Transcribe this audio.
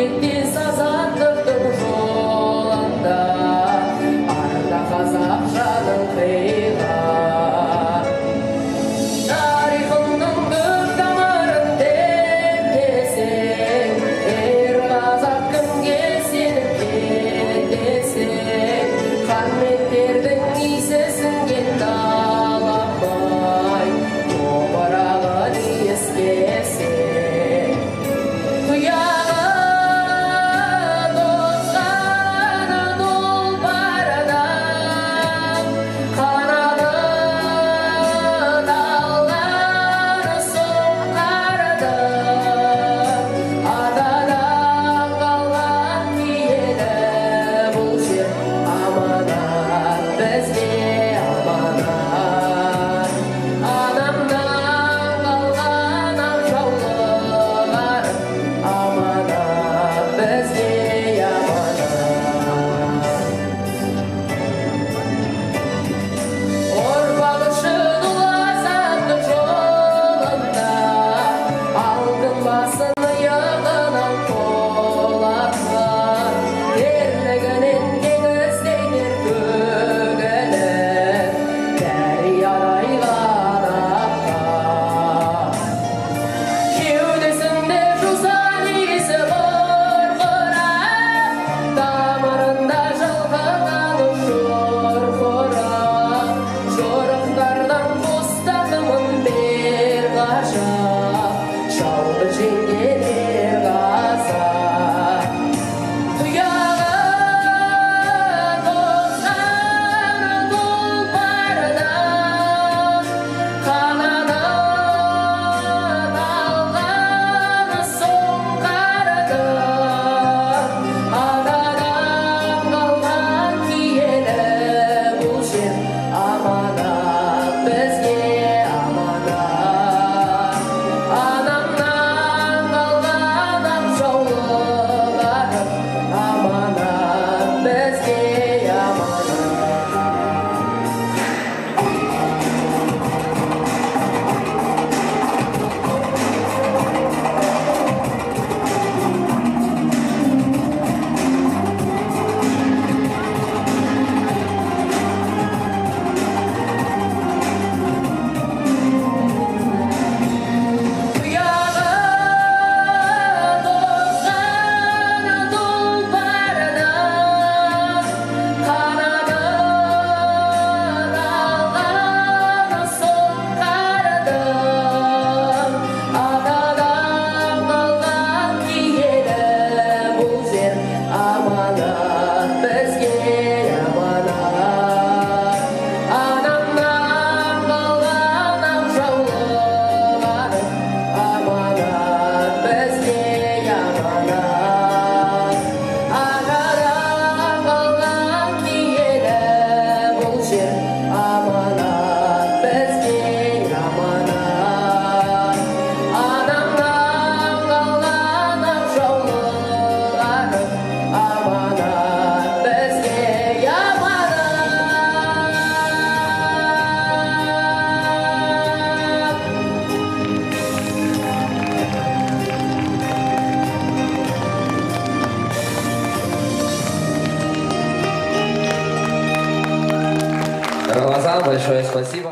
тектес азаттықтың жолында арда қазақ жанын қиған. Тарихымның көк тамырын тектесең, ер қазақ кімге сеніп кетесең, қанметтердің иісі сіңген даламай топырағын иіскесең. Тұяғы тозған тұлпардан, қанаты талған сұңқардан, атадан қалған киелі бұл жер аманат бізге аманат. Анамнан қалған ақжаулық аманат бізге аманат. Ұрпақ үшін ұлы азаттық жолында алтын басын иығынан қолатқан, ерлігінен теңіздейдер төгіліп дариядай ғанапқа. Кеудесінде жусан иісі бұрқырап, тамырында жылқыған шұрқырап, жорықтардан қостатымын бер ғажап, жауды жеңген ер қазақ. Тұяғы тозған тұлпардан, қанаты талған сұңқардан, атадан қалған киелі бұл жер аманат бізге аманат. Анамнан қалған ақжаулық аманат бізге аманат. Тұяғы тозған тұлпардан, қанаты талған сұңқардан, атадан қалған киелі бұл жер аманат бізге аманат. Анамнан қалған ақжаулық аманат бізге аманат. Атадан қалған киелі бұл жер аманат бізге аманат. Анамнан қалған ақжаулық аманат бізге аманат. Рамазан, большое спасибо.